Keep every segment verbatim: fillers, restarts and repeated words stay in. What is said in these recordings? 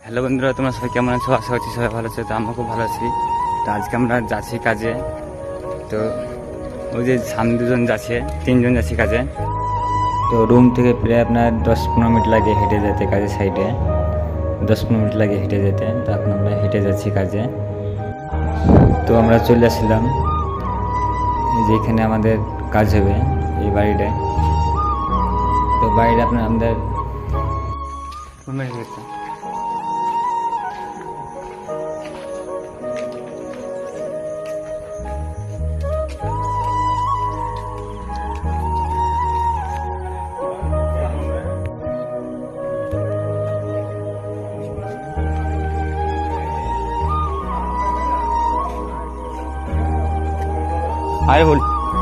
Hello বন্ধুরা, তোমরা সবাই কেমন আছো? আশা করছি সবাই ভালো আছে। তো আমরা খুব ভালো আছি। তো আজকে আমরা যাচ্ছি কাজে। তো ওই যে সামনে দুজন যাচ্ছে, তিনজন যাচ্ছি কাজে। তো রুম থেকে প্রায় আপনার দশ পনেরো মিনিট লাগে হেঁটে যেতে কাজের সাইডে। দশ পনেরো মিনিট লাগে হেঁটে যেতে। তো এখন আমরা হেঁটে যাচ্ছি কাজে। তো আমরা চলে আসলাম এই যে এখানে আমাদের কাজ হবে এই বাড়িটায়। তো বাড়িটা আপনার আমাদের আরে বল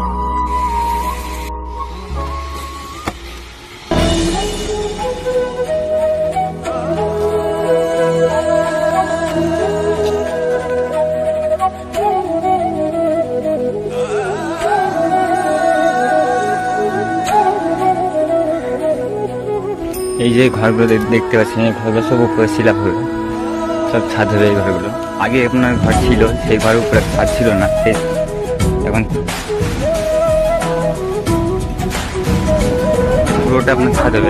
এই যে ঘরগুলো দেখতে পাচ্ছেন, এই ঘরগুলো সব উপরে সিলাপ হবে, সব ছাদ হবে এই ঘরগুলো। আগে আপনার ঘর ছিল, সেই ঘরের উপরে ছাদ ছিল না, এখন পুরোটা আপনার ছাদ হবে।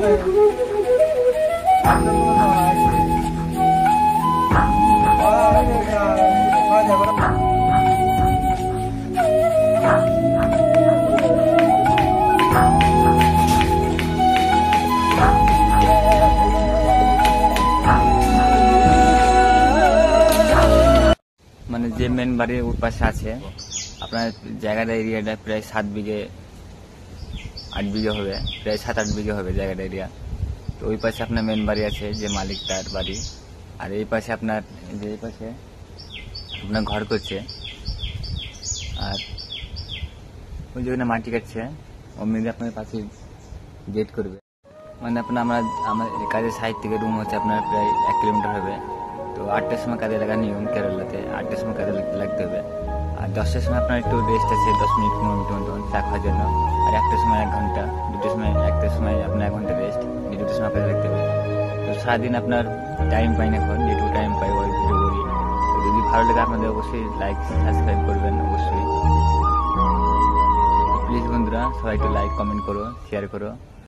মানে যে মেন বাড়ির ওর পাশে আছে আপনার জায়গাটা, এরিয়াটা প্রায় সাত বিঘে আট বিঘে হবে, প্রায় সাত আট বিঘে হবে জায়গাটা এরিয়া। তো ওই পাশে আপনার মেন বাড়ি আছে, যে মালিক তার বাড়ি। আর এই পাশে আপনার যে এই পাশে আপনার ঘর করছে। আর ওই যেখানে মাটি কাটছে অমনি আপনার পাশে গেট করবে। মানে আপনার আমরা আমার কাজের সাইড থেকে রুম হচ্ছে আপনার প্রায় এক কিলোমিটার হবে। তো আটটার সময় কাজে লাগার নিয়ম কেরালাতে, আটটার সময় কাজে লাগতে হবে। আর দশটার সময় আপনার একটু রেস্ট আছে, দশ মিনিট পনেরো মিনিট মতন চা খাওয়ার জন্য। আর একটার সময় এক ঘন্টা, দুটোর সময় একটার সময় আপনার এক ঘন্টা রেস্ট, দুটোর সময় কাজে লাগতে হবে। তো সারাদিন আপনার টাইম পাই না, এখন যেটুকু টাইম পাই ওই ভিডিও করি। তো যদি ভালো লাগে আপনাদের অবশ্যই লাইক সাবস্ক্রাইব করবেন অবশ্যই। প্লিজ বন্ধুরা সবাই একটু লাইক কমেন্ট করো, শেয়ার করো।